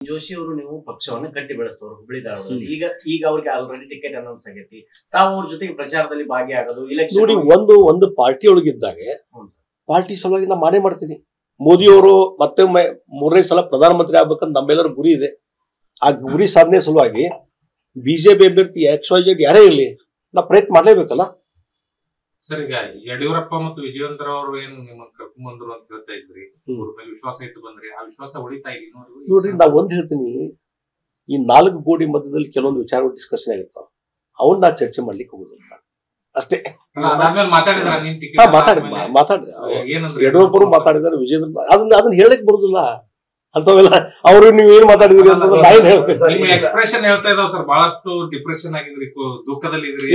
ಜೋಶಿ ಅವರು ನೀವು ಪಕ್ಷವನ್ನ ಕಟ್ಟಿ ಬೆಳೆಸ್ತವ್ರು ಹುಬ್ಳಿ ಧಾರವಾಡದಲ್ಲಿ. ಈಗ ಅವ್ರಿಗೆ ಆಲ್ರೆಡಿ ಟಿಕೆಟ್ ಅನೌನ್ಸ್ ಆಗೈತಿ. ತಾವು ಅವ್ರ ಜೊತೆಗೆ ಪ್ರಚಾರದಲ್ಲಿ ಭಾಗಿಯಾಗೋದು ಇಲೆಕ್ಷನ್ ನೋಡಿ, ಒಂದು ಪಾರ್ಟಿ ಒಳಗಿದ್ದಾಗ ಪಾರ್ಟಿ ಸಲುವಾಗಿ ನಾ ಮಾಡೇ ಮಾಡ್ತೀನಿ. ಮೋದಿ ಅವರು ಮತ್ತೊಮ್ಮೆ 3ನೇ ಸಲ ಪ್ರಧಾನಮಂತ್ರಿ ಆಗ್ಬೇಕಂತ ನಮ್ಮೆಲ್ಲರ ಗುರಿ ಇದೆ. ಆ ಗುರಿ ಸಾಧನೆ ಸಲುವಾಗಿ ಬಿಜೆಪಿ ಅಭ್ಯರ್ಥಿ XYZ ಯಾರೇ ಇರಲಿ ನಾ ಪ್ರಯತ್ನ ಮಾಡ್ಲೇಬೇಕಲ್ಲ. ಸರ್, ಈಗ ಯಡಿಯೂರಪ್ಪ ಮತ್ತು ವಿಜಯೇಂದ್ರ ಅವರು ಏನು ನಿಮ್ಮನ್ನ ಕರ್ಕೊಂಡ್ ಬಂದ್ರು ಅಂತ ಹೇಳ್ತಾ ಇದ್ರಿ, ಅವ್ರ ಮೇಲೆ ವಿಶ್ವಾಸ ಇಟ್ಟು ಬಂದ್ರಿ, ಆ ವಿಶ್ವಾಸ ಉಳಿತಾ ಇದೆ ನೋಡ್ರಿ. ನಾ ಒಂದ್ ಹೇಳ್ತೀನಿ, ಈ 4 ಗೋಡಿ ಮಧ್ಯದಲ್ಲಿ ಕೆಲವೊಂದು ವಿಚಾರಗಳು ಡಿಸ್ಕಷನ್ ಆಗಿರ್ತಾವ, ಅವನ್ನ ನಾ ಚರ್ಚೆ ಮಾಡ್ಲಿಕ್ಕೆ ಹೋಗುದಿಲ್ಲ ಅಷ್ಟೇ. ಮಾತಾಡಿದ್ರೆ ಯಡಿಯೂರಪ್ಪರು ಮಾತಾಡಿದಾರೆ, ವಿಜಯೇಂದ್ರ ಅದನ್ನ ಹೇಳಕ್ ಬರುದಿಲ್ಲ ಅಂತವೆಲ್ಲ. ಅವ್ರು ನೀವ್ ಏನ್ ಮಾತಾಡಿದ್ರಿ ಅಂತ ನಾನ್ ಹೇಳ್ಬೇಕು. ಎಕ್ಸ್ಪ್ರೆಷನ್ ಹೇಳ್ತಾ ಇದಾವ ಸರ್, ಬಹಳಷ್ಟು ಡಿಪ್ರೆಷನ್ ಆಗಿದ್ರಿ, ದುಃಖದಲ್ಲಿ ಇದ್ರಿ.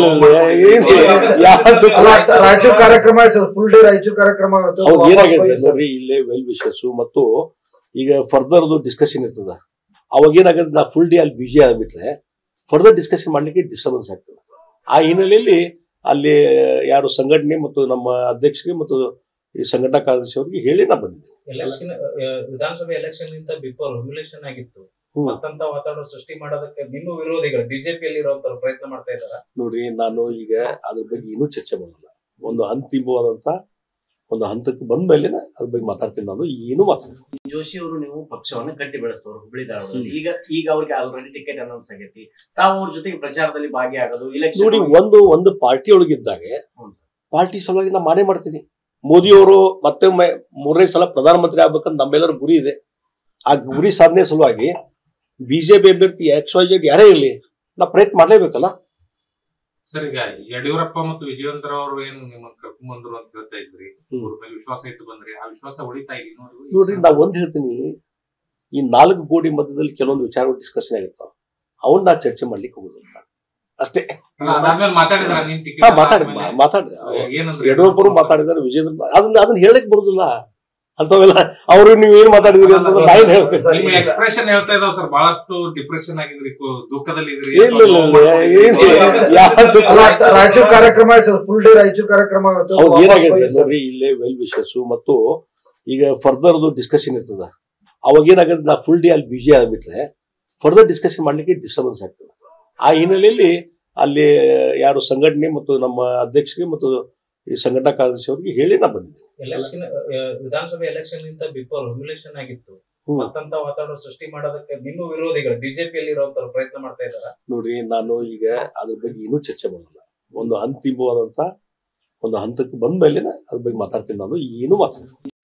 ರಾಯಚೂರು ಕಾರ್ಯಕ್ರಮ, ಫುಲ್ ಡೇ ರಾಯಚೂರು ಕಾರ್ಯಕ್ರಮ ಏನಾಗಿದೆ ನೋಡ್ರಿ, ಇಲ್ಲೇ ವೆಲ್ ವಿಶಸ್ ಮತ್ತು ಈಗ ಫರ್ದರ್ ಡಿಸ್ಕಷನ್ ಇರ್ತದ. ಅವಾಗ ಏನಾಗುತ್ತೆ, ನಾ ಫುಲ್ ಡೇ ಅಲ್ಲಿ ಬಿಜಿ ಆಗ್ಬಿಟ್ರೆ ಫರ್ದರ್ ಡಿಸ್ಕಷನ್ ಮಾಡ್ಲಿಕ್ಕೆ ಡಿಸ್ಟರ್ಬೆನ್ಸ್ ಆಗ್ತದೆ. ಆ ಹಿನ್ನೆಲೆಯಲ್ಲಿ ಅಲ್ಲಿ ಯಾರು ಸಂಘಟನೆ ಮತ್ತು ನಮ್ಮ ಅಧ್ಯಕ್ಷರಿಗೆ ಮತ್ತು ಈ ಸಂಘಟನಾ ಕಾರ್ಯದರ್ಶಿ ಅವರಿಗೆ ಹೇಳಿ ನಾ ಬಂದಿದ್ದೆ. ವಿಧಾನಸಭೆ ಎಲೆಕ್ಷನ್ ಗಿಂತ ಬಿಫೋರ್ ಹ್ಯುಮಿಲೇಷನ್ ಆಗಿತ್ತು, ಮತ್ತಂತ ವಾತಾವರಣ ಸೃಷ್ಟಿ ಮಾಡೋದಕ್ಕೆ ನಿಮ್ಮ ವಿರೋಧಿಗಳು ಬಿಜೆಪಿಯಲ್ಲಿ ಇರುವಂತವ್ರು ಪ್ರಯತ್ನ ಮಾಡ್ತಾ ಇದ್ದಾರೆ. ನೋಡ್ರಿ, ನಾನು ಈಗ ಅದ್ರ ಬಗ್ಗೆ ಏನೂ ಚರ್ಚೆ ಮಾಡಲ್ಲ. ಒಂದು ಅಂತಿಮವಾದಂತ ಒಂದು ಹಂತಕ್ಕೆ ಬಂದ ಮೇಲೆ ಅದ್ರ ಬಗ್ಗೆ ಮಾತಾಡ್ತೀನಿ. ನಾನು ಏನು ಮಾತಾಡ್ತೀನಿ. ಜೋಶಿ ಅವರು ನೀವು ಪಕ್ಷವನ್ನ ಕಟ್ಟಿ ಬೆಳೆಸ್ತವ್ರು ಹುಬ್ಳಿ ಧಾರವಾಡದಲ್ಲಿ. ಈಗ ಅವ್ರಿಗೆ ಆಲ್ರೆಡಿ ಟಿಕೆಟ್ ಅನೌನ್ಸ್ ಆಗೈತಿ. ತಾವು ಅವ್ರ ಜೊತೆಗೆ ಪ್ರಚಾರದಲ್ಲಿ ಭಾಗಿಯಾಗೋದು ಇಲೆಕ್ಷನ್ ನೋಡಿ, ಒಂದು ಪಾರ್ಟಿ ಒಳಗಿದ್ದಾಗ ಪಾರ್ಟಿ ಸಲುವಾಗಿ ನಾ ಮಾಡೇ ಮಾಡ್ತೀನಿ. ಮೋದಿ ಅವರು ಮತ್ತೊಮ್ಮೆ 3ನೇ ಸಲ ಪ್ರಧಾನಮಂತ್ರಿ ಆಗ್ಬೇಕಂತ ನಮ್ಮೆಲ್ಲರ ಗುರಿ ಇದೆ. ಆ ಗುರಿ ಸಾಧನೆ ಸಲುವಾಗಿ ಬಿಜೆಪಿ ಅಭ್ಯರ್ಥಿ XYZ ಯಾರೇ ಇರಲಿ ನಾ ಪ್ರಯತ್ನ ಮಾಡ್ಲೇಬೇಕಲ್ಲ. ಸರ್, ಈಗ ಯಡಿಯೂರಪ್ಪ ಮತ್ತು ವಿಜಯೇಂದ್ರ ಅವರು ಏನು ನಿಮ್ಮನ್ನ ಕರ್ಕೊಂಡ್ ಬಂದ್ರು ಅಂತ ಹೇಳ್ತಾ ಇದ್ರಿ, ಅವ್ರ ಮೇಲೆ ವಿಶ್ವಾಸ ಇಟ್ಟು ಬಂದ್ರಿ, ಆ ವಿಶ್ವಾಸ ಉಳಿತಾ ಇದೆ ನೋಡ್ರಿ. ನಾ ಒಂದ್ ಹೇಳ್ತೀನಿ, ಈ 4 ಗೋಡಿ ಮಧ್ಯದಲ್ಲಿ ಕೆಲವೊಂದು ವಿಚಾರಗಳು ಡಿಸ್ಕಷನ್ ಆಗಿರ್ತಾವ, ಅವನ್ನ ನಾ ಚರ್ಚೆ ಮಾಡ್ಲಿಕ್ಕೆ ಹೋಗುದಿಲ್ಲ ಅಷ್ಟೇ. ಯಡಿಯೂರಪ್ಪರು ಮಾತಾಡಿದಾರೆ, ವಿಜಯೇಂದ್ರ ಅದನ್ನ ಹೇಳಕ್ ಬರುದಿಲ್ಲ ಅಂತವೆಲ್ಲ. ಅವ್ರು ನೀವ್ ಏನ್ ಮಾತಾಡಿದ್ರಿ ಅಂತ ನಾನ್ ಹೇಳ್ಬೇಕು. ಎಕ್ಸ್ಪ್ರೆಷನ್ ಹೇಳ್ತಾ ಇದಾವ ಸರ್, ಬಹಳಷ್ಟು ಡಿಪ್ರೆಷನ್ ಆಗಿದ್ರಿ, ದುಃಖದಲ್ಲಿ ಇದ್ರಿ. ರಾಯಚೂರು ಕಾರ್ಯಕ್ರಮ, ಫುಲ್ ಡೇ ರಾಯಚೂರು ಕಾರ್ಯಕ್ರಮ ಏನಾಗಿದೆ ನೋಡ್ರಿ, ಇಲ್ಲೇ ವೆಲ್ ವಿಶಸ್ ಮತ್ತು ಈಗ ಫರ್ದರ್ ಡಿಸ್ಕಷನ್ ಇರ್ತದ. ಅವಾಗ ಏನಾಗುತ್ತೆ, ನಾ ಫುಲ್ ಡೇ ಅಲ್ಲಿ ಬಿಜಿ ಆಗ್ಬಿಟ್ರೆ ಫರ್ದರ್ ಡಿಸ್ಕಷನ್ ಮಾಡ್ಲಿಕ್ಕೆ ಡಿಸ್ಟರ್ಬೆನ್ಸ್ ಆಗ್ತದೆ. ಆ ಹಿನ್ನೆಲೆಯಲ್ಲಿ ಅಲ್ಲಿ ಯಾರು ಸಂಘಟನೆ ಮತ್ತು ನಮ್ಮ ಅಧ್ಯಕ್ಷರಿಗೆ ಮತ್ತು ಈ ಸಂಘಟನಾ ಕಾರ್ಯದರ್ಶಿ ಅವರಿಗೆ ಹೇಳಿ ನಾ ಬಂದಿದ್ದೆ. ವಿಧಾನಸಭೆ ಎಲೆಕ್ಷನ್ ಗಿಂತ ಬಿಫೋರ್ ಹ್ಯುಮಿಲೇಷನ್ ಆಗಿತ್ತು, ಮತ್ತಂತ ವಾತಾವರಣ ಸೃಷ್ಟಿ ಮಾಡೋದಕ್ಕೆ ನಿಮ್ಮ ವಿರೋಧಿಗಳು ಬಿಜೆಪಿಯಲ್ಲಿ ಇರುವಂತವ್ರು ಪ್ರಯತ್ನ ಮಾಡ್ತಾ ಇದ್ದಾರೆ. ನೋಡ್ರಿ, ನಾನು ಈಗ ಅದ್ರ ಬಗ್ಗೆ ಏನೂ ಚರ್ಚೆ ಮಾಡಲ್ಲ. ಒಂದು ಅಂತಿಮವಾದಂತ ಒಂದು ಹಂತಕ್ಕೆ ಬಂದ ಮೇಲೆ ಅದ್ರ ಬಗ್ಗೆ ಮಾತಾಡ್ತೀನಿ. ನಾನು ಏನು ಮಾತಾಡ್ತೀನಿ.